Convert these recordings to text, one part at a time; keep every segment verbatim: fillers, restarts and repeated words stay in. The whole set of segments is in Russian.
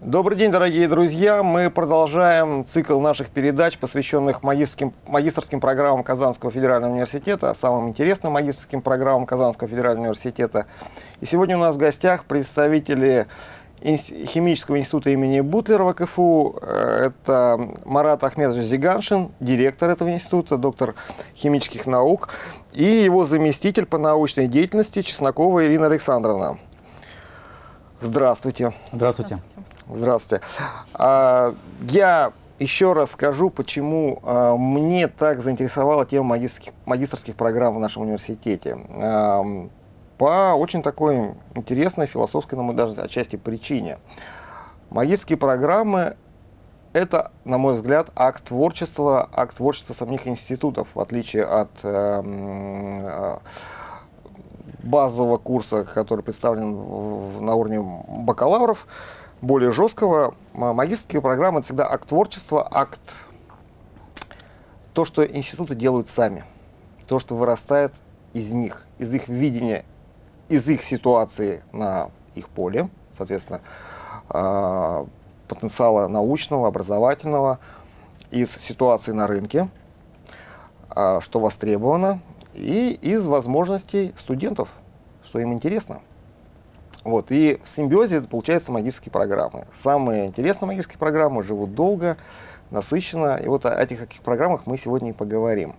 Добрый день, дорогие друзья! Мы продолжаем цикл наших передач, посвященных магистрским, магистрским программам Казанского федерального университета, самым интересным магистрским программам Казанского федерального университета. И сегодня у нас в гостях представители Химического института имени Бутлерова КФУ. Это Марат Ахмедович Зиганшин, директор этого института, доктор химических наук, и его заместитель по научной деятельности Чеснокова Ирина Александровна. Здравствуйте. Здравствуйте. Здравствуйте. А, я еще раз скажу, почему а, мне так заинтересовала тема магистрских, магистрских программ в нашем университете. А, по очень такой интересной философской, на мой даже отчасти причине. Магистрские программы – это, на мой взгляд, акт творчества, акт творчества самих институтов, в отличие от а, базового курса, который представлен в, на уровне бакалавров, более жесткого. Магистрские программы – это всегда акт творчества, акт то, что институты делают сами, то, что вырастает из них, из их видения, из их ситуации на их поле, соответственно, потенциала научного, образовательного, из ситуации на рынке, что востребовано, и из возможностей студентов, что им интересно. Вот, и в симбиозе это получаются магистрские программы. Самые интересные магистрские программы живут долго, насыщенно. И вот о этих каких программах мы сегодня и поговорим.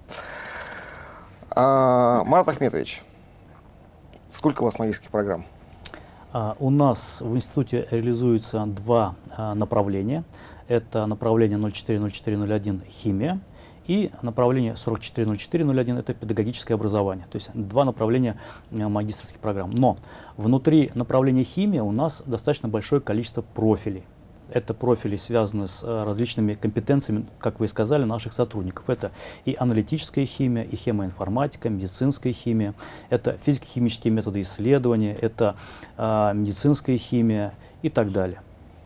А, Марат Ахметович, сколько у вас магистрских программ? А, у нас в институте реализуется два а, направления. Это направление ноль четыре ноль четыре ноль один химия и направление сорок четыре ноль четыре ноль один это педагогическое образование. То есть два направления магистерских программ. Но внутри направления химия у нас достаточно большое количество профилей. Это профили связаны с различными компетенциями, как вы и сказали, наших сотрудников. Это и аналитическая химия, и хемоинформатика, медицинская химия, это физико-химические методы исследования, это э, медицинская химия и так далее.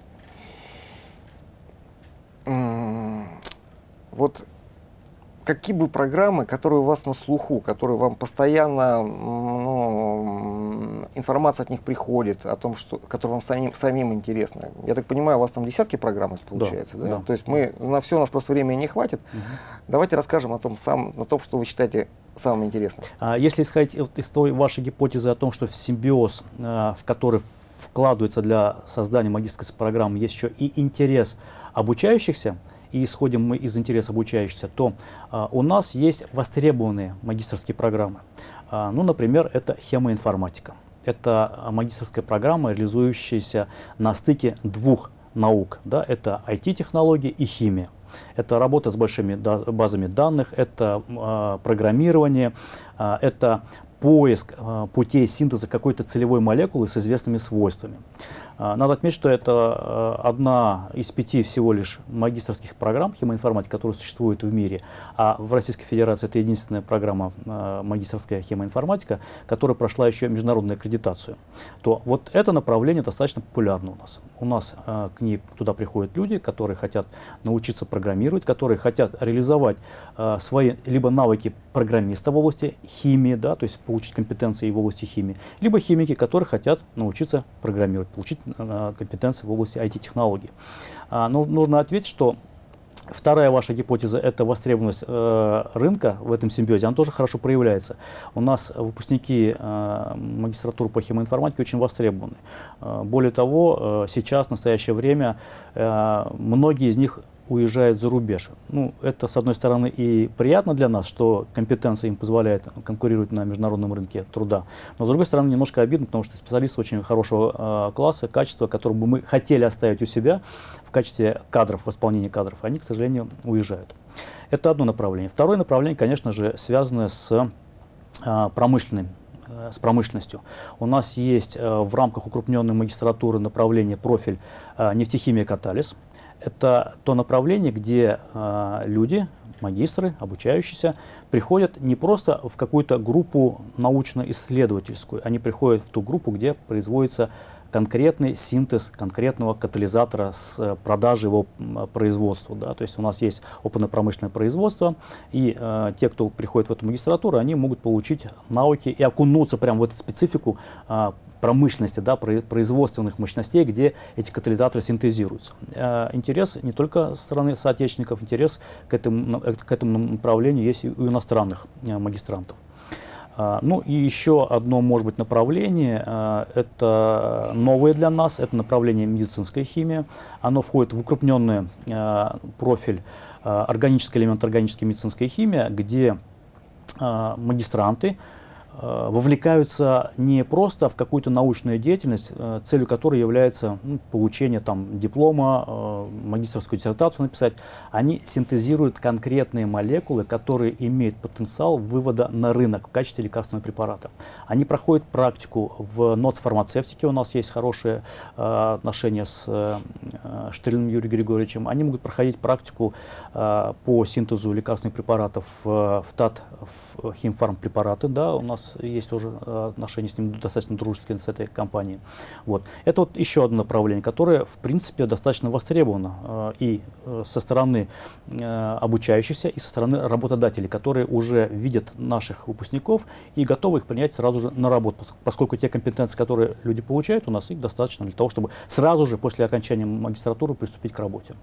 Вот какие бы программы, которые у вас на слуху, которые вам постоянно, ну, информация от них приходит, о том, что, которые вам самим, самим интересны? Я так понимаю, у вас там десятки программ получается, да? Да, Да? да. То есть мы, на все у нас просто времени не хватит. Угу. Давайте расскажем о том, сам, о том, что вы считаете самым интересным. А если исходить из той вашей гипотезы о том, что в симбиоз, в который вкладывается для создания магистерской программы, есть еще и интерес обучающихся, и исходим мы из интереса обучающихся, то а, у нас есть востребованные магистерские программы. А, ну, например, это хемоинформатика. Это магистерская программа, реализующаяся на стыке двух наук. Да? Это ай ти-технологии и химия. Это работа с большими базами данных, это а, программирование, а, это поиск а, путей синтеза какой-то целевой молекулы с известными свойствами. Надо отметить, что это одна из пяти всего лишь магистерских программ хемоинформатики, которые существуют в мире, а в Российской Федерации это единственная программа магистерская хемоинформатика, которая прошла еще международную аккредитацию. То вот это направление достаточно популярно у нас. У нас к ней туда приходят люди, которые хотят научиться программировать, которые хотят реализовать свои либо навыки программиста в области химии, да, то есть получить компетенции в области химии, либо химики, которые хотят научиться программировать, получить компетенции в области ай ти-технологий. А, ну, нужно ответить, что вторая ваша гипотеза – это востребованность э, рынка в этом симбиозе, она тоже хорошо проявляется. У нас выпускники э, магистратуры по хемоинформатике очень востребованы. Э, более того, э, сейчас, в настоящее время, э, многие из них уезжают за рубеж. Ну, это, с одной стороны, и приятно для нас, что компетенция им позволяет конкурировать на международном рынке труда, но, с другой стороны, немножко обидно, потому что специалисты очень хорошего э, класса, качества, которые бы мы хотели оставить у себя в качестве кадров, восполнения кадров, они, к сожалению, уезжают. Это одно направление. Второе направление, конечно же, связано с э, промышленным с промышленностью. У нас есть э, в рамках укрупненной магистратуры направление профиль э, нефтехимия катализ. Это то направление, где э, люди, магистры, обучающиеся, приходят не просто в какую-то группу научно-исследовательскую, они приходят в ту группу, где производится конкретный синтез конкретного катализатора с продажей его производству. Да? То есть у нас есть опытно-промышленное производство, и э, те, кто приходит в эту магистратуру, они могут получить навыки и окунуться прямо в эту специфику э, промышленности, да, производственных мощностей, где эти катализаторы синтезируются. Интерес не только со стороны соотечественников, интерес к этому, к этому направлению есть и у иностранных магистрантов. Ну и еще одно, может быть, направление, это новое для нас, это направление медицинская химия. Оно входит в укрупненный профиль органический элемент, органическая медицинская химия, где магистранты вовлекаются не просто в какую-то научную деятельность, целью которой является ну, получение там, диплома, магистерскую диссертацию написать. Они синтезируют конкретные молекулы, которые имеют потенциал вывода на рынок в качестве лекарственного препарата. Они проходят практику в НОЦ-фармацевтике, у нас есть хорошие э, отношения с э, Штырлиным Юрием Григорьевичем. Они могут проходить практику э, по синтезу лекарственных препаратов э, в ТАТ, в химфармпрепараты, да, у нас есть тоже отношения с ним достаточно дружеские с этой компанией. Вот. Это вот еще одно направление, которое, в принципе, достаточно востребовано э, и э, со стороны э, обучающихся, и со стороны работодателей, которые уже видят наших выпускников и готовы их принять сразу же на работу, поскольку те компетенции, которые люди получают, у нас их достаточно для того, чтобы сразу же после окончания магистратуры приступить к работе.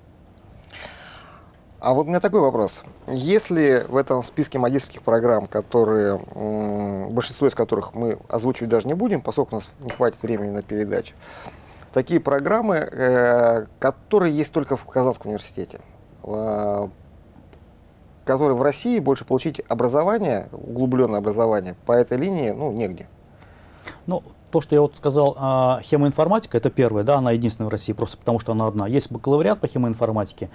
А вот у меня такой вопрос. Если в этом списке магистерских программ, которые, большинство из которых мы озвучивать даже не будем, поскольку у нас не хватит времени на передачу, такие программы, которые есть только в Казанском университете, которые в России больше получить образование, углубленное образование по этой линии, ну, негде. Ну, то, что я вот сказал, а, химоинформатика, это первая, да, она единственная в России, просто потому что она одна. Есть бакалавриат по химоинформатике,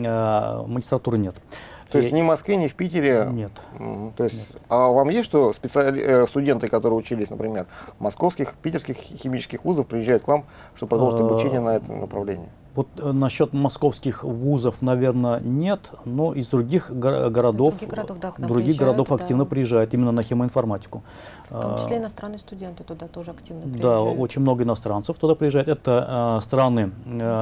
а, магистратуры нет. То есть ни в Москве, ни в Питере? Нет. То есть, нет. А вам есть что специали... студенты, которые учились, например, в московских, питерских химических вузов, приезжают к вам, чтобы продолжить обучение на этом направлении? Вот насчет московских вузов, наверное, нет, но из других го городов, других городов, да, других городов активно да. приезжают именно на химоинформатику. В том числе иностранные студенты туда тоже активно приезжают. Да, очень много иностранцев туда приезжает. Это э, страны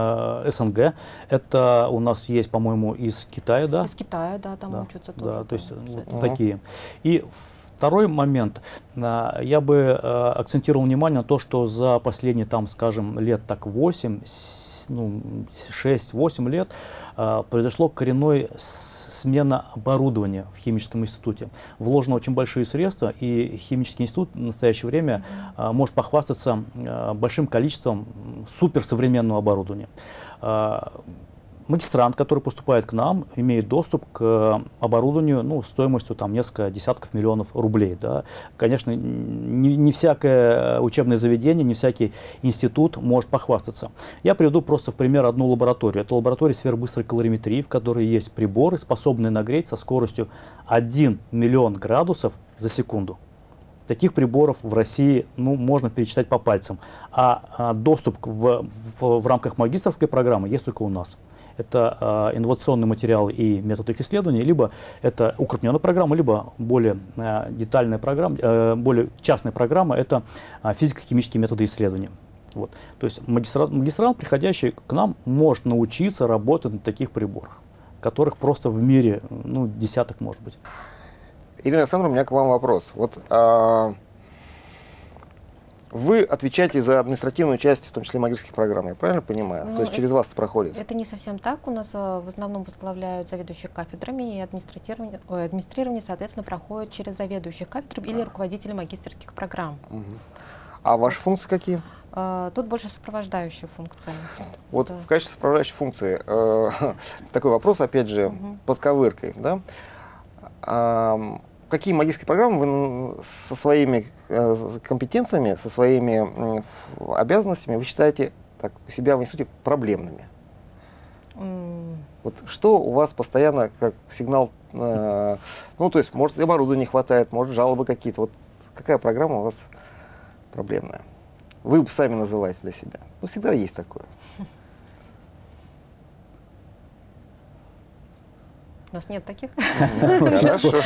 э, СНГ, это у нас есть, по-моему, из Китая, да? Из Китая, да, там да, учатся тоже. Да, то есть вот угу. такие. И второй момент, я бы акцентировал внимание на то, что за последние, там, скажем, лет так восемь, ну, шесть-восемь лет э, произошло коренной смена оборудования в химическом институте. Вложено очень большие средства, и химический институт в настоящее время э, может похвастаться э, большим количеством суперсовременного оборудования. Э, Магистрант, который поступает к нам, имеет доступ к оборудованию ну, стоимостью там, несколько десятков миллионов рублей. Да. Конечно, не, не всякое учебное заведение, не всякий институт может похвастаться. Я приведу просто в пример одну лабораторию. Это лаборатория сверхбыстрой калориметрии, в которой есть приборы, способные нагреть со скоростью один миллион градусов за секунду. Таких приборов в России ну, можно перечитать по пальцам. А, а доступ в, в, в рамках магистерской программы есть только у нас. Это э, инновационный материал и метод их исследования, либо это укрупненная программа, либо более э, детальная программа, э, более частная программа, это э, физико-химические методы исследования. Вот. То есть магистрант, магистрант, приходящий к нам, может научиться работать на таких приборах, которых просто в мире ну, десяток может быть. Ирина Александровна, у меня к вам вопрос. Вот, а... Вы отвечаете за административную часть, в том числе магистерских программ, я правильно понимаю? Ну, То есть через вас это проходит? Это не совсем так. У нас в основном возглавляют заведующие кафедрами, и администрирование, администрирование соответственно, проходит через заведующих кафедр или руководителей магистерских программ. Угу. А ваши функции какие? Тут больше сопровождающие функции. Вот да. В качестве сопровождающей функции э, такой вопрос, опять же, угу. под ковыркой. Да? А, какие магистерские программы вы со своими э, компетенциями, со своими э, обязанностями вы считаете так, у себя в институте проблемными? Mm. Вот что у вас постоянно как сигнал, э, ну то есть может оборудования не хватает, может жалобы какие-то, вот какая программа у вас проблемная? Вы сами называете для себя. Ну, всегда есть такое. нас нет таких. Хорошо.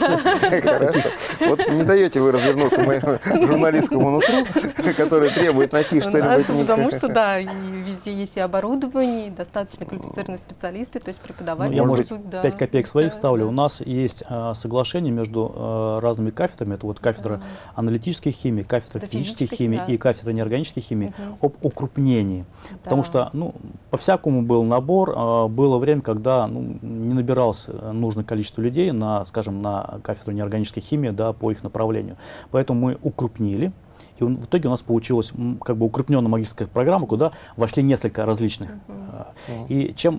Хорошо. Вот не даете вы развернуться моему журналистскому нутру, который требует найти что-нибудь. Потому что, да, везде есть и оборудование, и достаточно квалифицированные специалисты, то есть преподаватели. Я, может, пять копеек своих ставлю. У нас есть соглашение между разными кафедрами. Это вот кафедра аналитической химии, кафедра физической химии и кафедра неорганической химии об укрупнении. Потому что, ну, по-всякому был набор. Было время, когда ну, не набиралось нужное количество людей на, скажем, на кафедру неорганической химии, да, по их направлению. Поэтому мы укрупнили. И в итоге у нас получилась как бы укрупненная магистерская программа, куда вошли несколько различных. Uh-huh. И чем,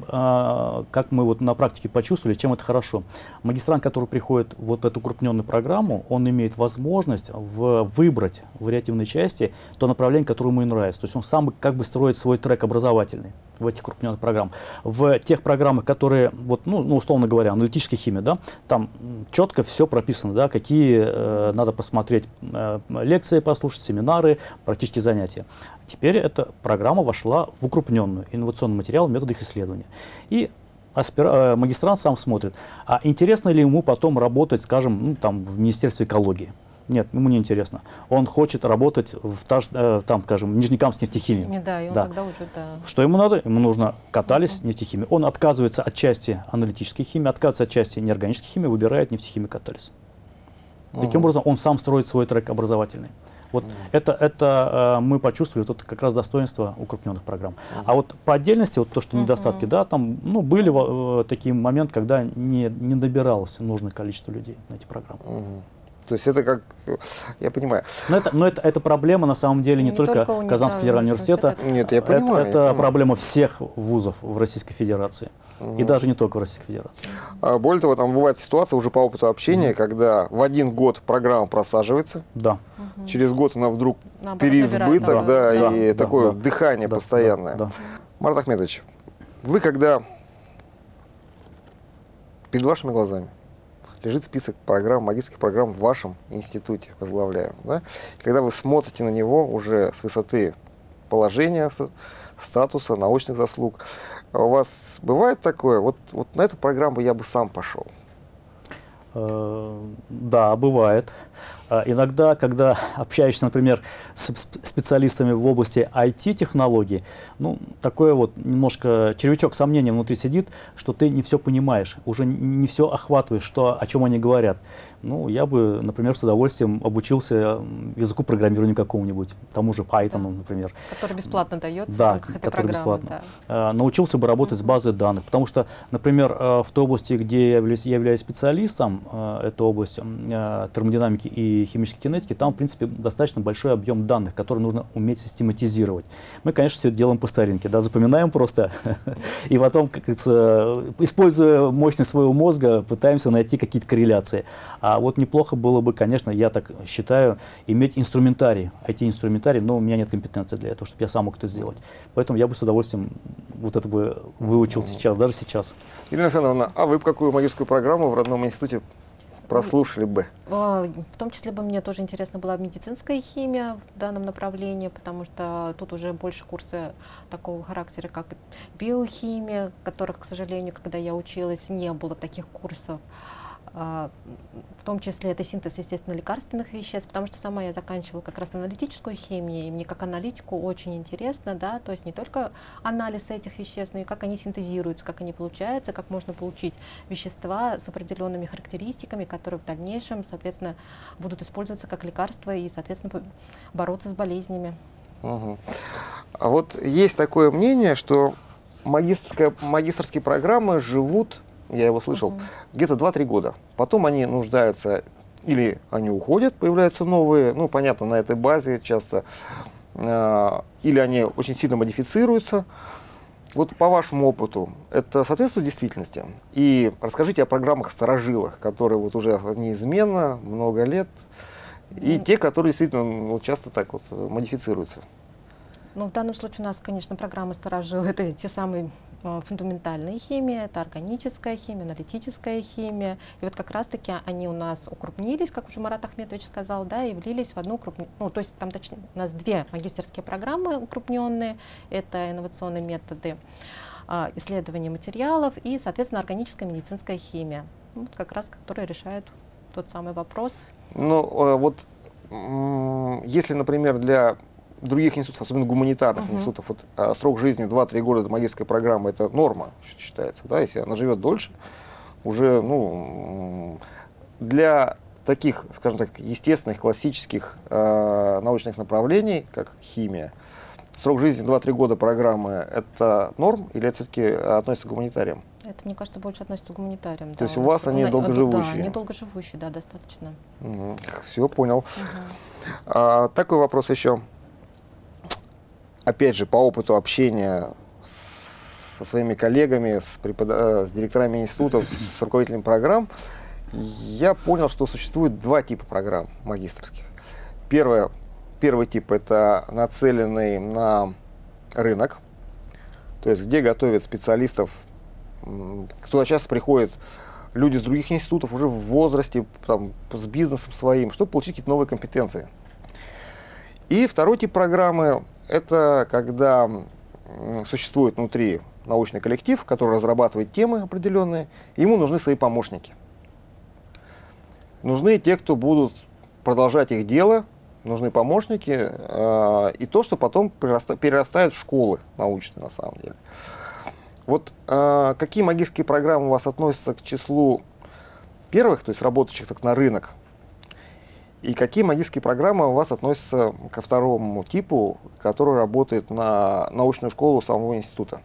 как мы вот на практике почувствовали, чем это хорошо. Магистрант, который приходит вот в эту укрупненную программу, он имеет возможность в, выбрать в вариативной части то направление, которое ему нравится. То есть он сам как бы строит свой трек образовательный в этих укрупненных программах. В тех программах, которые, вот, ну, ну, условно говоря, аналитическая химия, да, там четко все прописано, да, какие э, надо посмотреть э, лекции, послушать, семинары, практические занятия. Теперь эта программа вошла в укрупненную инновационный материал, методы их исследования. И аспира, э, магистрант сам смотрит, а интересно ли ему потом работать, скажем, ну, там, в Министерстве экологии. Нет, ему не интересно. Он хочет работать в, таж, э, там, скажем, Нижнекамск нефтехимии. Да, и он да. тогда уже, да. Что ему надо? Ему нужно катализ, uh-huh. нефтехимия. Он отказывается от части аналитической химии, отказывается от части неорганической химии, выбирает нефтехимию, катализ. Uh-huh. Таким образом, он сам строит свой трек образовательный. Вот uh-huh. это, это э, мы почувствовали, вот это как раз достоинство укрупненных программ. Uh-huh. А вот по отдельности, вот то, что недостатки, uh-huh. да, там ну, были э, такие моменты, когда не, не добиралось нужное количество людей на эти программы. Uh-huh. То есть это как, я понимаю. Но это, но это, это проблема на самом деле не, не только, только Казанского федерального университета. Нет, я понимаю. Это, я это понимаю. проблема всех вузов в Российской Федерации. Угу. И даже не только в Российской Федерации. А, более того, там бывает ситуация уже по опыту общения, угу. когда в один год программа просаживается. Да. Угу. Через год она вдруг Наоборот, переизбыток, да, да, да, и да, такое да, дыхание да, постоянное. Да, да. Марат Ахметович, вы когда перед вашими глазами лежит список программ, магистерских программ в вашем институте, возглавляем. Да? Когда вы смотрите на него уже с высоты положения, статуса, научных заслуг, у вас бывает такое, вот, вот на эту программу я бы сам пошел? Да, бывает. Иногда, когда общаешься, например, с специалистами в области ай ти-технологий, ну, такое вот немножко червячок сомнения внутри сидит, что ты не все понимаешь, уже не все охватываешь, что, о чем они говорят. Ну, я бы, например, с удовольствием обучился языку программирования какому-нибудь, тому же Python, да, например. Который бесплатно дается да, в рамках этой программы. Бесплатно. Да. Научился бы работать uh-huh. с базой данных, потому что, например, в той области, где я являюсь, я являюсь специалистом, это область термодинамики и химической кинетики, там, в принципе, достаточно большой объем данных, которые нужно уметь систематизировать. Мы, конечно, все это делаем по старинке, да, запоминаем просто, и потом, как говорится, используя мощность своего мозга, пытаемся найти какие-то корреляции. А вот неплохо было бы, конечно, я так считаю, иметь инструментарий, ай ти-инструментарий, но у меня нет компетенции для этого, чтобы я сам мог это сделать. Поэтому я бы с удовольствием вот это бы выучил сейчас, даже сейчас. Елена Александровна, а вы бы какую магистерскую программу в родном институте прослушали бы? В том числе бы мне тоже интересна была медицинская химия в данном направлении, потому что тут уже больше курсы такого характера, как биохимия, которых, к сожалению, когда я училась, не было таких курсов. В том числе это синтез, естественно, лекарственных веществ, потому что сама я заканчивала как раз аналитическую химию, и мне как аналитику очень интересно, да, то есть не только анализ этих веществ, но и как они синтезируются, как они получаются, как можно получить вещества с определенными характеристиками, которые в дальнейшем, соответственно, будут использоваться как лекарства и, соответственно, бороться с болезнями. Угу. А вот есть такое мнение, что магистерские программы живут, я его слышал, uh-huh. где-то два-три года. Потом они нуждаются, или они уходят, появляются новые, ну, понятно, на этой базе часто, э, или они очень сильно модифицируются. Вот по вашему опыту, это соответствует действительности? И расскажите о программах-старожилах, которые вот уже неизменно, много лет, и mm. те, которые действительно ну, часто так вот модифицируются. Ну, в данном случае у нас, конечно, программы старожилы, это те самые фундаментальная химия, это органическая химия, аналитическая химия. И вот как раз-таки они у нас укрупнились, как уже Марат Ахметович сказал, да, и влились в одну укрупненную. Ну, то есть там точнее, у нас две магистерские программы укрупненные, это инновационные методы а, исследование материалов и, соответственно, органическая медицинская химия, вот как раз которая решает тот самый вопрос. Ну, вот если, например, для других институтов, особенно гуманитарных uh-huh. институтов, вот, а, срок жизни два-три года до магистерской программы — это норма, считается, да, если она живет дольше, уже, ну, для таких, скажем так, естественных, классических э, научных направлений, как химия, срок жизни два-три года программы — это норм или это все-таки относится к гуманитариям? Это, мне кажется, больше относится к гуманитариям. То да, есть у вас они на, долгоживущие? Да, они долгоживущие, да, достаточно. Угу. Все, понял. Угу. А, такой вопрос еще. Опять же, по опыту общения с, со своими коллегами, с, препод... с директорами институтов, с руководителями программ, я понял, что существует два типа программ магистерских. Первое, первый тип — это нацеленный на рынок, то есть где готовят специалистов. Туда часто приходят люди с других институтов уже в возрасте, там, с бизнесом своим, чтобы получить какие-то новые компетенции. И второй тип программы — это когда существует внутри научный коллектив, который разрабатывает темы определенные, и ему нужны свои помощники. Нужны те, кто будут продолжать их дело, нужны помощники, э, и то, что потом перераста, перерастает в школы научные на самом деле. Вот э, какие магистерские программы у вас относятся к числу первых, то есть работающих так на рынок, и какие магистерские программы у вас относятся ко второму типу, который работает на научную школу самого института?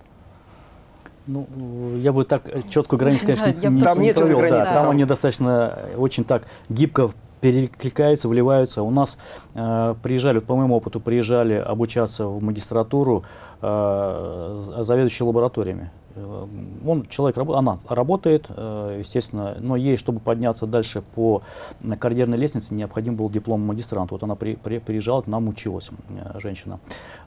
Ну, я бы так четкую границу, конечно, Да, не, там не нет провел. границы, Да, там там... они достаточно очень так гибко перекликаются, вливаются. У нас э, приезжали, по моему опыту, приезжали обучаться в магистратуру э, заведующие лабораториями. Он, человек, она работает, э, естественно, но ей, чтобы подняться дальше по карьерной лестнице, необходим был диплом магистранта. Вот она при, при, приезжала, к нам училась, э, женщина.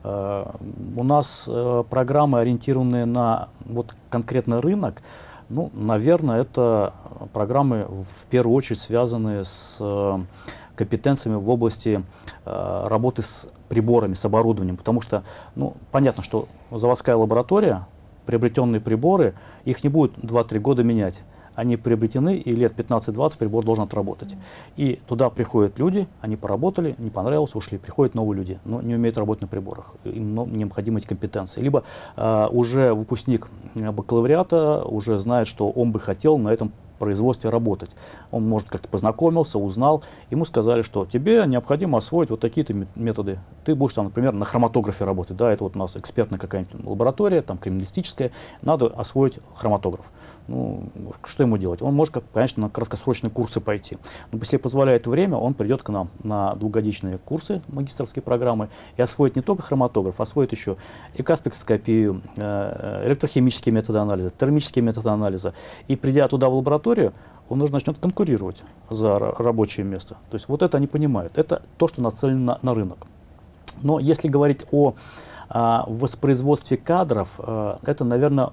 Э, у нас э, программы, ориентированные на вот, конкретно рынок. Ну, наверное, это программы в первую очередь связанные с э, компетенциями в области э, работы с приборами, с оборудованием. Потому что, ну, понятно, что заводская лаборатория, приобретенные приборы, их не будет два-три года менять. Они приобретены, и лет пятнадцать-двадцать прибор должен отработать. И туда приходят люди, они поработали, не понравилось, ушли. Приходят новые люди, но не умеют работать на приборах. Им необходимы эти компетенции. Либо э, уже выпускник бакалавриата уже знает, что он бы хотел на этом производстве работать. Он, может, как-то познакомился, узнал. Ему сказали, что тебе необходимо освоить вот такие-то методы. Ты будешь, там, например, на хроматографе работать. Да, это вот у нас экспертная какая-нибудь лаборатория, там, криминалистическая. Надо освоить хроматограф. Ну, что ему делать? Он может, конечно, на краткосрочные курсы пойти. Но если позволяет время, он придет к нам на двухгодичные курсы, магистерские программы, и освоит не только хроматограф, освоит еще экоспектроскопию, электрохимические методы анализа, термические методы анализа. И придя туда в лабораторию, он уже начнет конкурировать за рабочее место. То есть вот это они понимают. Это то, что нацелено на, на рынок. Но если говорить о а, воспроизводстве кадров, а, это, наверное,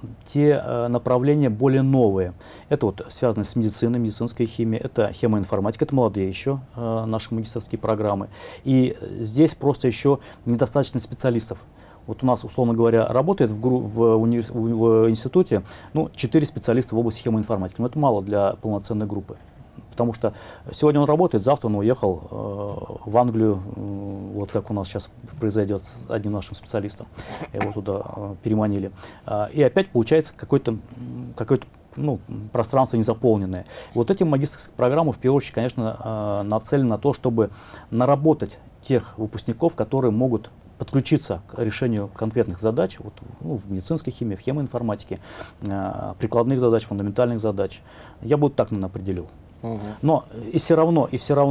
те э, направления более новые. Это вот связано с медициной, медицинской химией, это хемоинформатика, это молодые еще э, наши магистерские программы. И здесь просто еще недостаточно специалистов. Вот у нас, условно говоря, работает в, в, универс... в институте ну, четыре специалиста в области хемоинформатики. Но это мало для полноценной группы. Потому что сегодня он работает, завтра он уехал э, в Англию, э, вот как у нас сейчас произойдет с одним нашим специалистом. Его туда э, переманили. Э, и опять получается какое-то какое-то, ну, пространство незаполненное. Вот эти магистерские программы, в первую очередь, конечно, э, нацелены на то, чтобы наработать тех выпускников, которые могут подключиться к решению конкретных задач вот, ну, в медицинской химии, в хемоинформатике, э, прикладных задач, фундаментальных задач. Я бы вот так, наверное, определил. Угу. Но и все равно, и все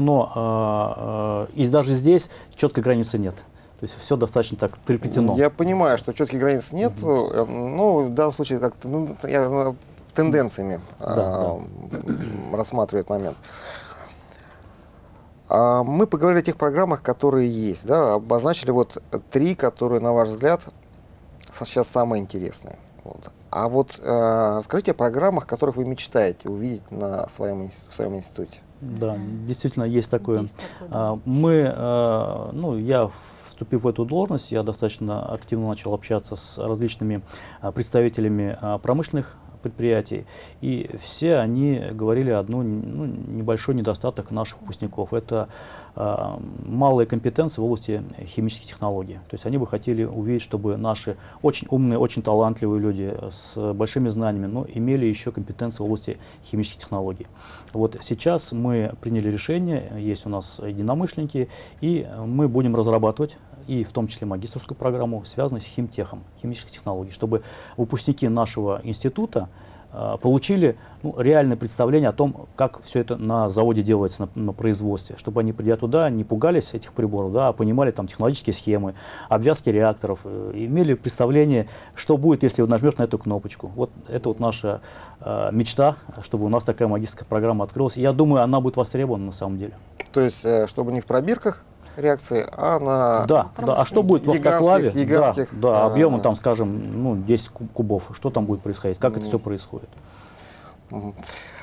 равно, э, э, и даже здесь четкой границы нет. То есть все достаточно так переплетено. Я понимаю, что четких границ нет, угу. но в данном случае как-то ну, я, тенденциями да, э, да. рассматриваю этот момент. А мы поговорили о тех программах, которые есть, да, обозначили вот три, которые, на ваш взгляд, сейчас самые интересные. Вот. А вот э, расскажите о программах, которых вы мечтаете увидеть на своем, в своем институте. Да, действительно есть такое. Есть такое да. Мы, э, ну, я в вступив в эту должность, я достаточно активно начал общаться с различными а, представителями а, промышленных предприятий, и все они говорили одну, ну, небольшой недостаток наших выпускников. Это э, малые компетенции в области химических технологий. То есть они бы хотели увидеть, чтобы наши очень умные, очень талантливые люди с большими знаниями, но имели еще компетенции в области химических технологий. Вот сейчас мы приняли решение, есть у нас единомышленники, и мы будем разрабатывать и в том числе магистерскую программу, связанную с химтехом, химических технологий, чтобы выпускники нашего института э, получили ну, реальное представление о том, как все это на заводе делается, на, на производстве, чтобы они, придя туда, не пугались этих приборов, да, а понимали там технологические схемы, обвязки реакторов, э, имели представление, что будет, если нажмешь на эту кнопочку. Вот это вот наша э, мечта, чтобы у нас такая магистерская программа открылась. И я думаю, она будет востребована на самом деле. То есть, э, чтобы не в пробирках реакции, а на да, да. А что будет в автоклаве? Гигантских, да, да, а... объемом, там, скажем, ну, десять кубов. Что там будет происходить? Как mm. это все происходит? Mm.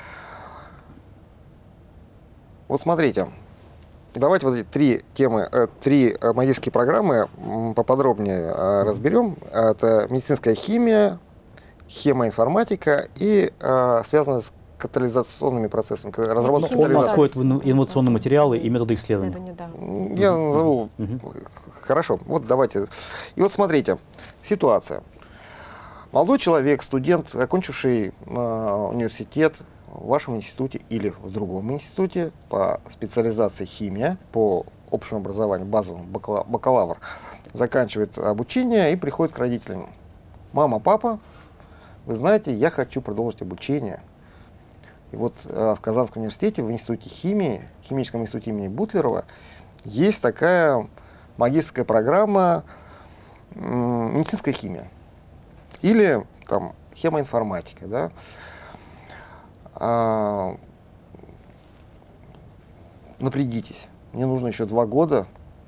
Вот смотрите, давайте вот эти три темы, э, три э, магистерские программы поподробнее э, разберем. Это медицинская химия, хемоинформатика и э, связанная с катализационными процессами, разработка Он находит инновационные материалы и методы исследования. Я mm-hmm. назову. Mm-hmm. Хорошо, вот давайте. И вот смотрите, ситуация. Молодой человек, студент, окончивший э, университет в вашем институте или в другом институте по специализации химия, по общему образованию, базовому, бакалавр, заканчивает обучение и приходит к родителям. Мама, папа, вы знаете, я хочу продолжить обучение. И вот э, в Казанском университете, в институте химии, в химическом институте имени Бутлерова, есть такая магистерская программа э, медицинская химия или там хемоинформатика, да. А, напрягитесь, мне нужно еще два года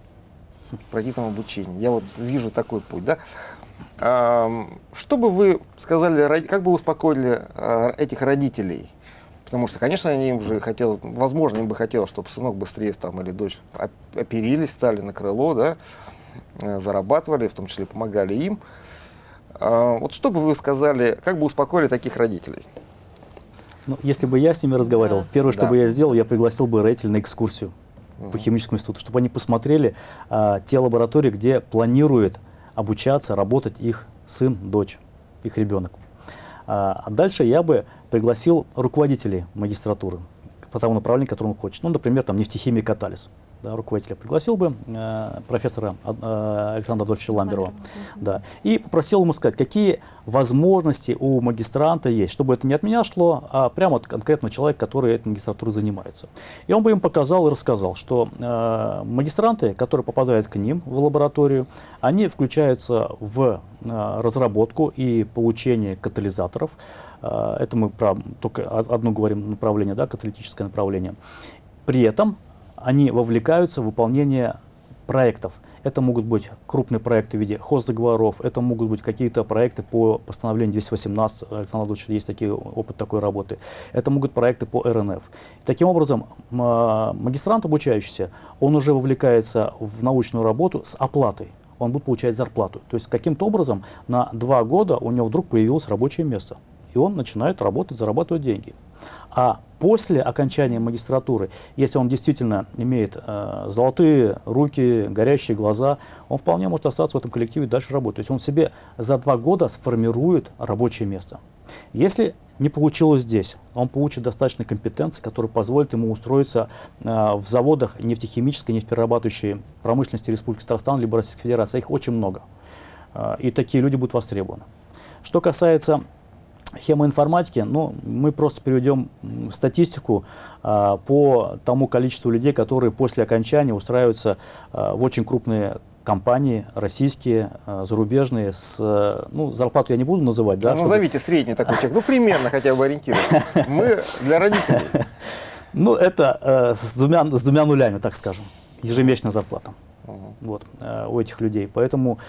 пройти там обучение. Я вот вижу такой путь, да. А, что бы вы сказали, как бы вы успокоили а, этих родителей? Потому что, конечно, они им же хотели, возможно, им бы хотелось, чтобы сынок быстрее там, или дочь оперились, стали на крыло, да, зарабатывали, в том числе помогали им. А, вот что бы вы сказали, как бы успокоили таких родителей? Ну, если бы я с ними разговаривал, да. первое, что да. бы я сделал, я пригласил бы родителей на экскурсию угу. по химическому институту, чтобы они посмотрели а, те лаборатории, где планирует обучаться, работать их сын, дочь, их ребенок. А дальше я бы пригласил руководителей магистратуры по тому направлению, которому он хочет. Ну, например, там нефтехимия, катализ. Да, руководителя пригласил бы, э, профессора э, Александра Адольфовича Ламберова, да, и попросил ему сказать, какие возможности у магистранта есть, чтобы это не от меня шло, а прямо от конкретного человека, который этой магистратурой занимается. И он бы им показал и рассказал, что э, магистранты, которые попадают к ним в лабораторию, они включаются в э, разработку и получение катализаторов. Э, это мы про только одно говорим направление, да, каталитическое направление. При этом они вовлекаются в выполнение проектов. Это могут быть крупные проекты в виде хоздоговоров, это могут быть какие-то проекты по постановлению двести восемнадцать, Александр Владимирович, есть такие, опыт такой работы. Это могут быть проекты по эр эн эф. Таким образом, магистрант обучающийся, он уже вовлекается в научную работу с оплатой. Он будет получать зарплату. То есть каким-то образом на два года у него вдруг появилось рабочее место. И он начинает работать, зарабатывать деньги. А после окончания магистратуры, если он действительно имеет э, золотые руки, горящие глаза, он вполне может остаться в этом коллективе и дальше работать. То есть он себе за два года сформирует рабочее место. Если не получилось здесь, он получит достаточно компетенции, которые позволят ему устроиться э, в заводах нефтехимической, нефтеперерабатывающей промышленности Республики Татарстан либо Российской Федерации. Их очень много. Э, и такие люди будут востребованы. Что касается хемоинформатики, ну, мы просто приведем статистику а, по тому количеству людей, которые после окончания устраиваются а, в очень крупные компании, российские, а, зарубежные, с, ну, зарплату я не буду называть. Да, ну, чтобы... Назовите средний такой человек, ну, примерно хотя бы ориентироваться. Мы для родителей. Ну, это с двумя, с двумя нулями, так скажем, ежемесячная зарплата. Вот, у этих людей. Поэтому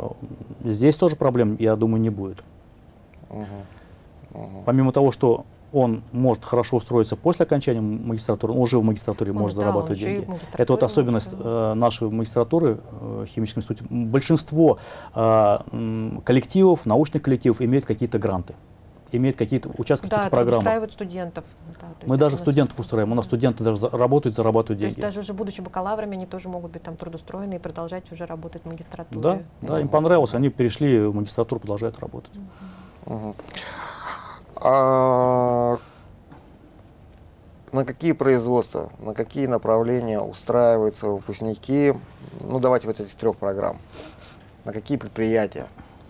здесь тоже проблем, я думаю, не будет. Угу. Угу. Помимо того, что он может хорошо устроиться после окончания магистратуры, он уже в магистратуре Он, может да, зарабатывать он еще и деньги. в магистратуре Это вот особенность может, э, нашей магистратуры э, в химическом институте. Большинство э, м, коллективов, научных коллективов имеют какие-то гранты, имеют какие-то участки, да, какие-то программы. устраивают студентов. Да, то Мы есть даже это у нас- студентов устраиваем. У нас студенты даже за- работают, зарабатывают То есть деньги. даже уже будучи бакалаврами, они тоже могут быть там трудоустроены и продолжать уже работать в магистратуре. Да, да, им понравилось, они перешли в магистратуру, продолжают работать. Мгм. А на какие производства, на какие направления устраиваются выпускники, ну давайте вот этих трех программ, на какие предприятия?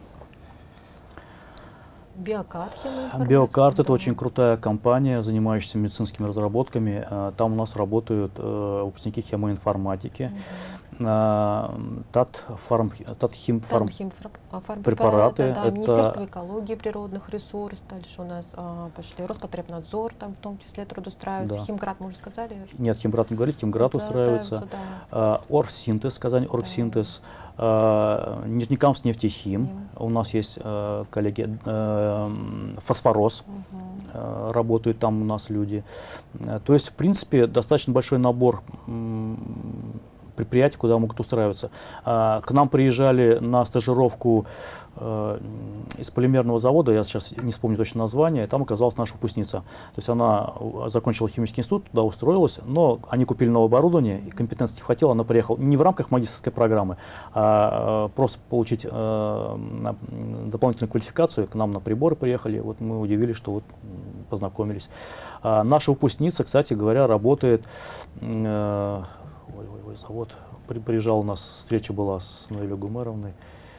Биокарт, химинформатика, Биокарт — это да. очень крутая компания, занимающаяся медицинскими разработками. Э, Там у нас работают э, выпускники химоинформатики, э, Татфарм, Татхимфарм. Там химфар- а, фармпрепараты, препараты, да, это- Министерство экологии, природных ресурсов, дальше у нас а, пошли Роспотребнадзор, там в том числе трудоустраивается, Да. Химград, мы уже сказали. Нет, Химград не говорит, Химград Да, устраивается. да. Э, Оргсинтез, Казань, Оргсинтез. Э, Нижнекамск нефтехим. Хим. У нас есть э, коллеги. э, Фосфорос. Мгм. Э, Работают там у нас люди. Э, То есть, в принципе, достаточно большой набор м, предприятий, куда могут устраиваться. А, К нам приезжали на стажировку э, из полимерного завода, я сейчас не вспомню точно название, там оказалась наша выпускница. То есть она э, закончила химический институт, туда устроилась, но они купили новое оборудование, и компетенции не хватило, она приехала не в рамках магистерской программы, а э, просто получить э, на- м, дополнительную квалификацию. К нам на приборы приехали, вот мы удивились, что вот м, познакомились. А наша выпускница, кстати говоря, работает, э, ой, ой, ой, завод, При- приезжал у нас, встреча была с Наилей Гумеровной,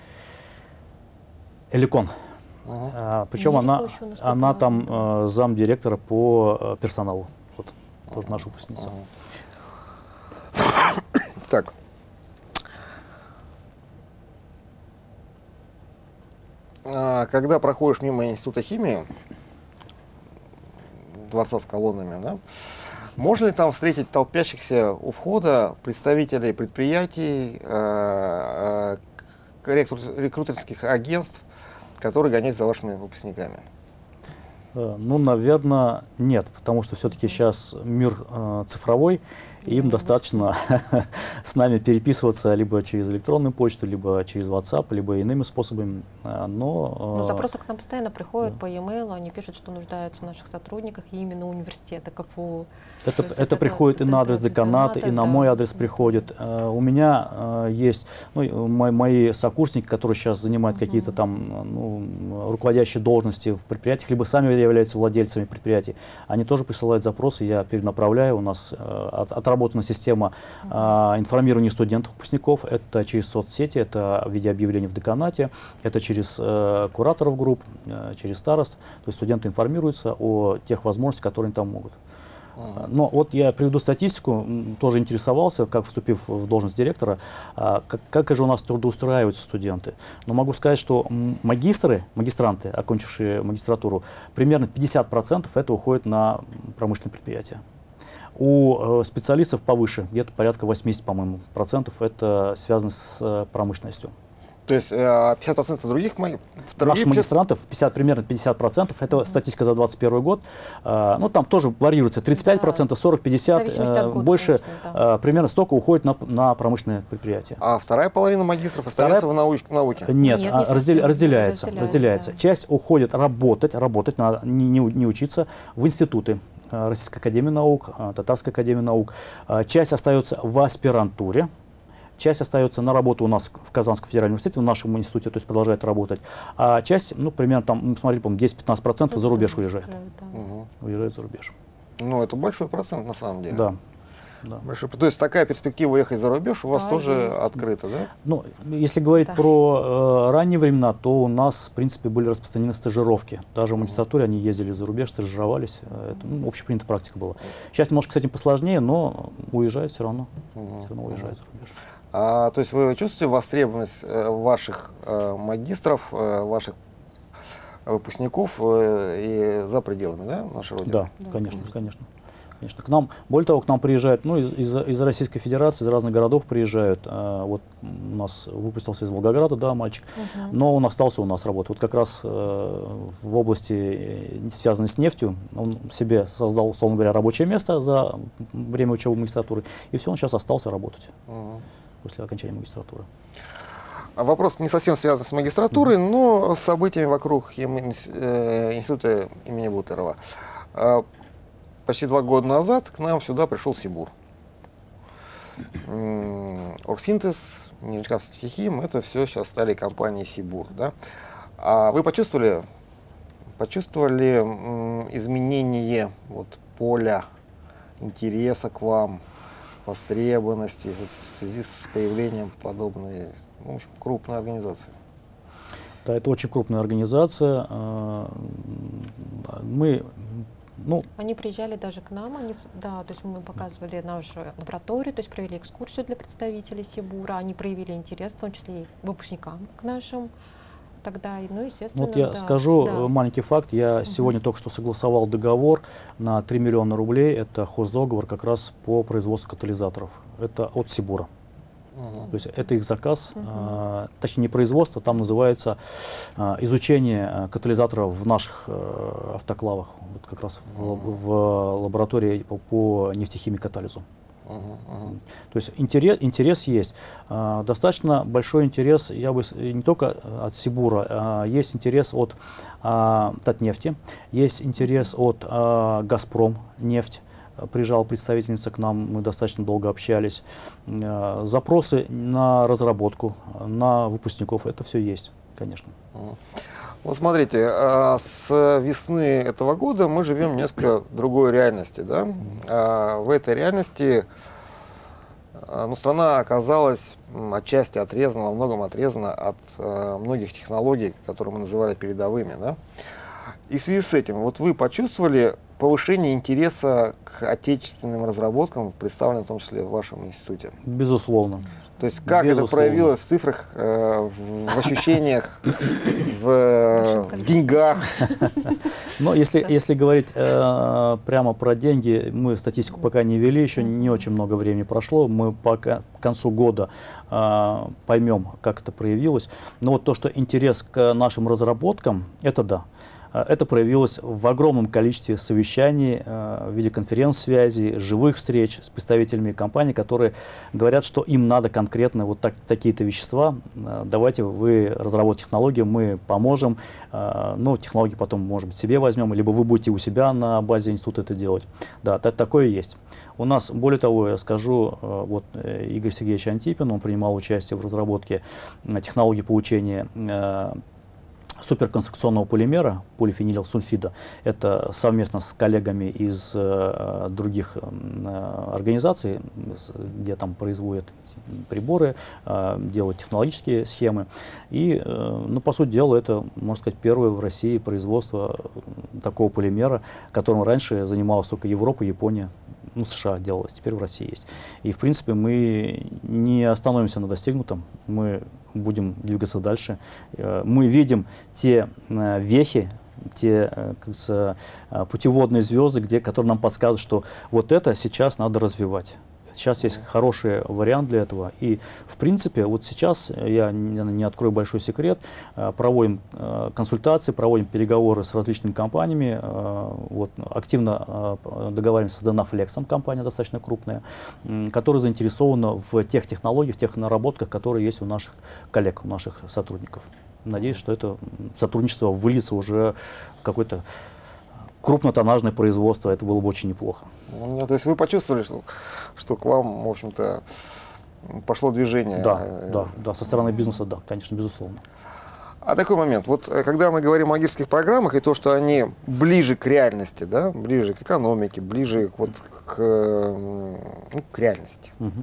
Эликон. Мгм. А, причем Нерихо она, еще у нас она попала, там да. э, замдиректора по э, персоналу. Вот, тоже наша выпускница. Так. А, Когда проходишь мимо Института химии, дворца с колоннами, да, можно ли там встретить толпящихся у входа представителей предприятий, э, э, рекру- рекрутерских агентств, которые гоняются за вашими выпускниками? Э, Ну, наверное, нет, потому что все-таки сейчас мир э, цифровой, и им Да, достаточно с нами переписываться либо через электронную почту, либо через WhatsApp, либо иными способами. Э, Но, Ну, э, запросы к нам постоянно приходят да. по e-mail, они пишут, что нуждаются в наших сотрудниках, и именно университета КФУ. Это, То есть это это- приходит и это- на адрес это деканата, и деканата, на да. мой адрес Мгм. приходит. Э, У меня э, есть ну, и мо- мои сокурсники, которые сейчас занимают Мгм. какие-то там э, ну, руководящие должности в предприятиях, либо сами являются владельцами предприятий. Они тоже присылают запросы, я перенаправляю. У нас э, от- отработана система э, информирования студентов, выпускников. Это через соцсети, это в виде объявлений в деканате, это через э, кураторов групп, э, через старост. То есть студенты информируются о тех возможностях, которые они там могут. А, Но вот я приведу статистику, м, тоже интересовался, как вступив в должность директора, а, как, как же у нас трудоустраиваются студенты. Но могу сказать, что м, магистры, магистранты, окончившие магистратуру, примерно пятьдесят процентов это уходит на промышленные предприятия. У э, специалистов повыше, где-то порядка восемьдесят, по-моему, процентов это связано с э, промышленностью. То есть э, пятьдесят процентов других моих... Наших магистрантов пятьдесят, примерно пятьдесят процентов, это статистика за двадцать первый год. А, ну, там тоже варьируется тридцать пять процентов, сорок, пятьдесят, В зависимости от э, года, больше, конечно, да. э, примерно столько уходит на, на промышленные предприятия. А вторая половина магистров остается в науч- науке? Нет, Нет, а, не раздел- совсем. разделяется, Разделяется, разделяется. да. Часть уходит работать, работать, надо не, не, у- не учиться, в институты. э, Российской академии наук, э, Татарской академии наук. Э, Часть остается в аспирантуре. Часть остается на работу у нас в Казанском федеральном университете, в нашем институте, то есть продолжает работать. А часть, ну, примерно там, мы смотрели, по-моему, десять-пятнадцать процентов за рубеж уезжает. Да. Мгм. Уезжает за рубеж. Ну, это большой процент на самом деле. Да. Да. Большой. То есть такая перспектива уехать за рубеж у вас Да, тоже есть. открыта, да? Ну, если говорить Да. про э, ранние времена, то у нас, в принципе, были распространены стажировки. Даже в магистратуре они ездили за рубеж, стажировались. Э, Это ну, общепринятая практика была. Сейчас немножко с этим посложнее, но уезжают все равно. Мгм. Все равно уезжают за рубеж. А, то есть вы чувствуете востребованность э, ваших э, магистров, э, ваших выпускников э, и за пределами, да, нашей Родины? Да, Да, конечно, конечно. конечно. Конечно. К нам, более того, к нам приезжают, ну, из, из, из Российской Федерации, из разных городов приезжают. А, вот у нас выпустился из Волгограда, да, мальчик, uh-huh. но он остался у нас работать. Вот как раз а, в области, связанной с нефтью, он себе создал, условно говоря, рабочее место за время учебы магистратуры, и все, он сейчас остался работать uh-huh. после окончания магистратуры. Вопрос не совсем связан с магистратурой, mm-hmm. но с событиями вокруг института имени Бутлерова. Почти два года назад к нам сюда пришел Сибур. Оргсинтез, Нижнекамск-Нефтехим, это все сейчас стали компании Сибур. Да? А вы почувствовали, почувствовали изменение вот, поля интереса к вам, востребованности в связи с появлением подобной, ну, в общем, крупной организации? Да, это очень крупная организация. Мы, ну, они приезжали даже к нам, они, да, то есть мы показывали нашу лабораторию, то есть провели экскурсию для представителей Сибура, они проявили интерес, в том числе и выпускникам к нашим. Тогда, ну, естественно, вот я да, скажу да. маленький факт. Я угу. сегодня только что согласовал договор на три миллиона рублей. Это хоздоговор как раз по производству катализаторов. Это от Сибура. Угу. То есть это их заказ, угу. а, точнее не производство, там называется а, изучение катализаторов в наших а, автоклавах. Вот как раз угу. в, в лаборатории по, по нефтехимикатализу. Uh-huh, uh-huh. То есть интерес, интерес есть. А, достаточно большой интерес, я бы не только от Сибура, а, есть интерес от а, Татнефти, есть интерес от а, Газпром нефть. Приезжала представительница к нам, мы достаточно долго общались. А, запросы на разработку, на выпускников, это все есть, конечно. Uh-huh. Вот смотрите, с весны этого года мы живем в несколько другой реальности. Да? В этой реальности ну, страна оказалась отчасти отрезана, во многом отрезана от многих технологий, которые мы называли передовыми. Да? И в связи с этим, вот вы почувствовали повышение интереса к отечественным разработкам, представленным в том числе в вашем институте? Безусловно. То есть как Безусловно. Это проявилось в цифрах, э, в, в ощущениях, в, в деньгах? Но если, если говорить э, прямо про деньги, мы статистику пока не вели, еще не очень много времени прошло. Мы пока к концу года э, поймем, как это проявилось. Но вот то, что интерес к нашим разработкам, это да. Это проявилось в огромном количестве совещаний, э, в виде конференц-связей, живых встреч с представителями компаний, которые говорят, что им надо конкретно вот так, такие-то вещества. Э, давайте вы разработаете технологию, мы поможем. Э, ну, технологии потом, может быть, себе возьмем, либо вы будете у себя на базе института это делать. Да, так, такое есть. У нас, более того, я скажу, э, вот э, Игорь Сергеевич Антипин, он принимал участие в разработке э, технологии получения э, суперконструкционного полимера, полифенилсульфида. Это совместно с коллегами из э, других э, организаций, где там производят приборы, э, делают технологические схемы. И, э, ну, по сути дела, это, можно сказать, первое в России производство такого полимера, которым раньше занималась только Европа, Япония. Ну, США делалось, теперь в России есть. И, в принципе, мы не остановимся на достигнутом, мы будем двигаться дальше. Мы видим те вехи, те, как говорится, путеводные звезды, где, которые нам подсказывают, что вот это сейчас надо развивать. Сейчас есть хороший вариант для этого. И, в принципе, вот сейчас, я не открою большой секрет, проводим консультации, проводим переговоры с различными компаниями. Вот, активно договариваемся с Denaflex, компания достаточно крупная, которая заинтересована в тех технологиях, в тех наработках, которые есть у наших коллег, у наших сотрудников. Надеюсь, что это сотрудничество выльется уже в какой-то крупнотоннажное производство, это было бы очень неплохо. Ну, то есть вы почувствовали, что, что к вам, в общем-то, пошло движение? Да, да, да, со стороны бизнеса, да, конечно, безусловно. А такой момент, вот когда мы говорим о магистрских программах и то, что они ближе к реальности, да, ближе к экономике, ближе вот к, ну, к реальности, угу.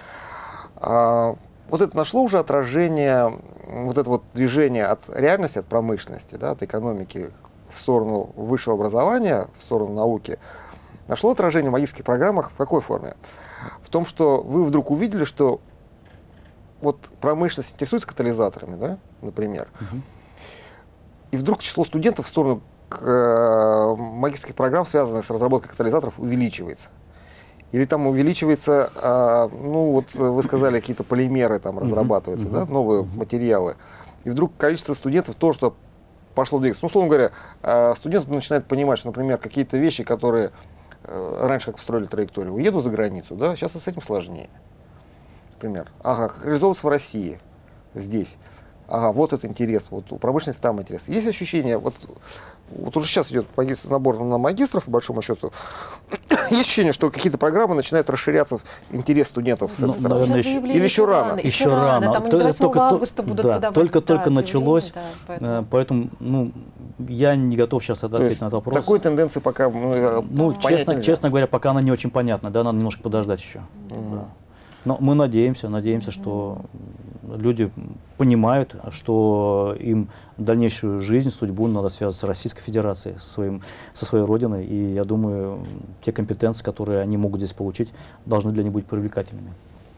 а, вот это нашло уже отражение, вот это вот движение от реальности, от промышленности, да, от экономики в сторону высшего образования, в сторону науки, нашло отражение в магистрских программах в какой форме? В том, что вы вдруг увидели, что вот промышленность интересуется катализаторами, да, например, угу. и вдруг число студентов в сторону э, магистрских программ, связанных с разработкой катализаторов, увеличивается. Или там увеличивается, э, ну вот вы сказали, какие-то полимеры там разрабатываются, uh-huh. да, новые uh-huh. материалы. И вдруг количество студентов, то, что пошло двигаться. Ну, условно говоря, э, студенты начинают понимать, что, например, какие-то вещи, которые э, раньше как построили траекторию, уеду за границу, да, сейчас с этим сложнее. Например, ага, как реализовываться в России, здесь. Ага, вот это интерес, вот у промышленности там интерес. Есть ощущение, вот, вот уже сейчас идет набор на магистров, по большому счету, есть ощущение, что какие-то программы начинают расширяться в интерес студентов с Ну, этой стороны? наверное, еще- Или еще рано? Еще Еще рано. рано. Там они То- до восьмого только- августа будут да, подавать, только-только да, началось, заявление, да, Э, поэтому. Поэтому, ну, я не готов сейчас То ответить есть на этот вопрос. такой тенденции пока ну, Ну, понять честно, нельзя. честно говоря, пока она не очень понятна, да, надо немножко подождать еще. Да. Но мы надеемся, надеемся, что люди понимают, что им дальнейшую жизнь, судьбу надо связывать с Российской Федерацией, со, своим, со своей родиной. И я думаю, те компетенции, которые они могут здесь получить, должны для них быть привлекательными.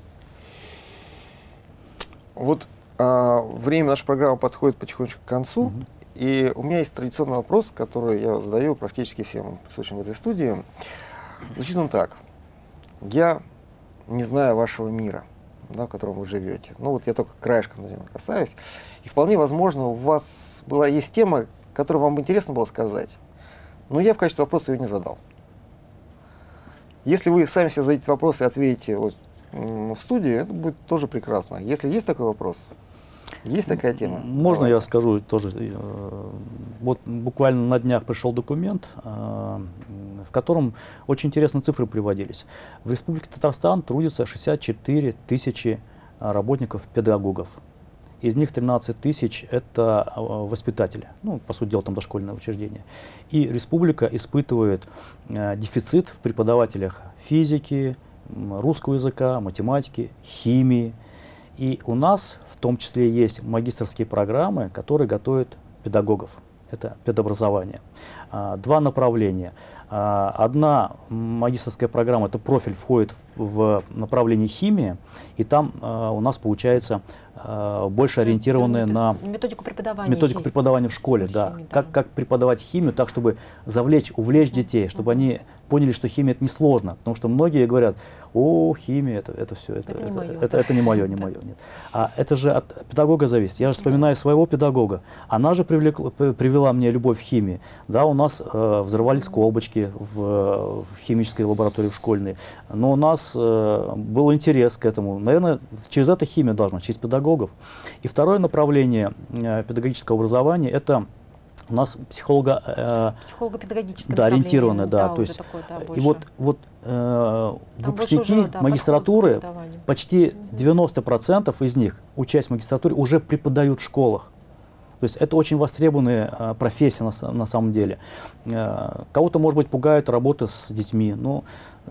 Вот а, время нашей программы подходит потихонечку к концу. Мгм. И у меня есть традиционный вопрос, который я задаю практически всем присутствующим в этой студии. Звучит он так. Я не знаю вашего мира, да, в котором вы живете. Ну вот я только краешком на него касаюсь. И вполне возможно, у вас была есть тема, которую вам интересно было сказать. Но я в качестве вопроса ее не задал. Если вы сами себе зададите вопрос и ответите вот, м, в студии, это будет тоже прекрасно. Если есть такой вопрос, есть такая тема? Можно Давайте. я скажу тоже? э, Вот буквально на днях пришел документ, э, в котором очень интересные цифры приводились. В Республике Татарстан трудится шестьдесят четыре тысячи работников-педагогов. Из них тринадцать тысяч – это э, воспитатели, ну, по сути дела, там дошкольное учреждение. И республика испытывает э, дефицит в преподавателях физики, м, русского языка, математики, химии. И у нас в том числе есть магистерские программы, которые готовят педагогов. Это педобразование. А, Два направления. А, Одна магистерская программа, это профиль, входит в в направление химии, и там а, у нас получается а, больше ориентированная на методику преподавания. методику хи- преподавания в школе, химии, да. да. Как, как преподавать химию так, чтобы завлечь, увлечь детей, чтобы они поняли, что химия это несложно. Потому что многие говорят, о, химия, это, это все, это, Это не это, моё, это, да. это не мое, не мое. Нет. А это же от педагога зависит. Я же вспоминаю своего педагога. Она же привлекла, п- привела мне любовь к химии. Да, у нас э, взрывались колбочки в, в химической лаборатории в школьной. Но у нас э, был интерес к этому. Наверное, через это химия должна, через педагогов. И второе направление э, педагогического образования – это у нас психолога, э, Психолого-педагогическое да, направление. ориентированное, да, Да, то уже есть такое, да, и больше. вот, вот э, Там выпускники больше уже, да, магистратуры, подход к преподаванию. почти девяносто процентов из них, учась в магистратуре, уже преподают в школах. То есть это очень востребованная э, профессия на, са- на самом деле. Э, кого-то, может быть, пугает работа с детьми, но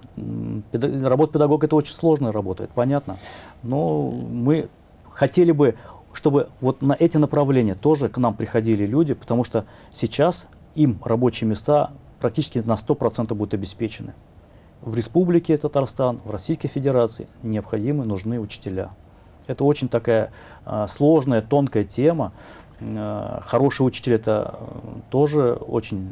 м, педа- работа педагога – это очень сложная работа, это понятно. Но мы хотели бы, чтобы вот на эти направления тоже к нам приходили люди, потому что сейчас им рабочие места практически на сто процентов будут обеспечены. В Республике Татарстан, в Российской Федерации необходимы, нужны учителя. Это очень такая э, сложная, тонкая тема. Э, хороший учитель – это э, тоже очень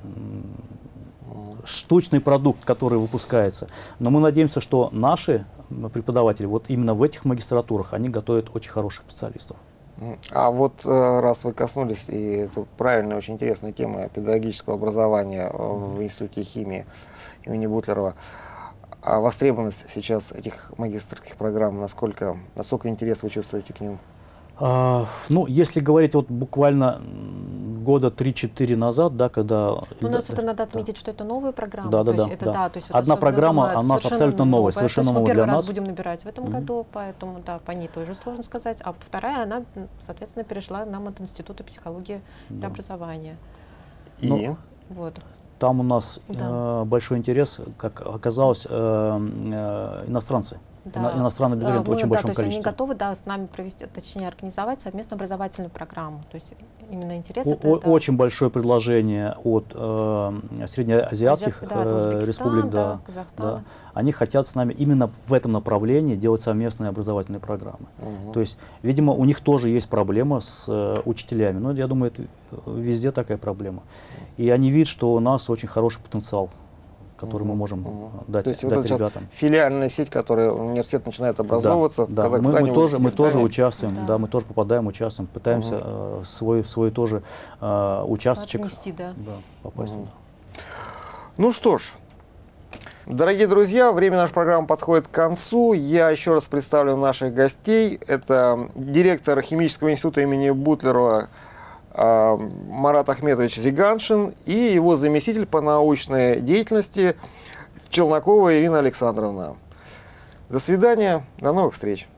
м, штучный продукт, который выпускается. Но мы надеемся, что наши преподаватели вот именно в этих магистратурах, они готовят очень хороших специалистов. А вот э, раз вы коснулись, и это правильная, очень интересная тема педагогического образования э, в Институте химии имени Бутлерова, а востребованность сейчас этих магистерских программ, насколько, насколько интерес вы чувствуете к ним? А, ну, если говорить вот буквально м, года три-четыре назад, да, когда… У нас да, это надо да. отметить, что это новые программы. Да, да, то есть да, это, да. да, то есть вот Одна особенно программа, бывает она совершенно абсолютно новая, новая. совершенно То есть мы новая первый для раз нас. будем набирать в этом Мгм. году, поэтому да, по ней тоже сложно сказать. А вот вторая, она, м, соответственно, перешла нам от Института психологии для Да. образования. И Ну, Вот. Там у нас Да. э, большой интерес, как оказалось, э, э, иностранцы. Да. иностранных абитуриентов Мы, очень да, большом то есть количестве. они готовы, да, с нами провести, точнее, организовать совместную образовательную программу. То есть именно интерес О- это, о- это Очень большое предложение от э, среднеазиатских Азиатских, да, это э, Узбекистан, республик. да, Да, Казахстан. да. Они хотят с нами именно в этом направлении делать совместные образовательные программы. Мгм. То есть, видимо, у них тоже есть проблема с э, учителями. Но я думаю, это везде такая проблема. И они видят, что у нас очень хороший потенциал, который мы Мгм. можем Мгм. дать, То есть вот дать это сейчас ребятам. филиальная сеть, которая университет начинает образовываться Да, в да. Мы- Казахстане, мы, тоже, мы тоже Узбекистане. участвуем, да. Да. мы тоже попадаем, участвуем, пытаемся э, свой, свой тоже э, участочек Отнести, да. да, попасть Мгм. туда. Ну что ж, дорогие друзья, время нашей программы подходит к концу. Я еще раз представлю наших гостей. Это директор химического института имени Бутлерова э, Марат Ахметович Зиганшин и его заместитель по научной деятельности Челнокова Ирина Александровна. До свидания, до новых встреч.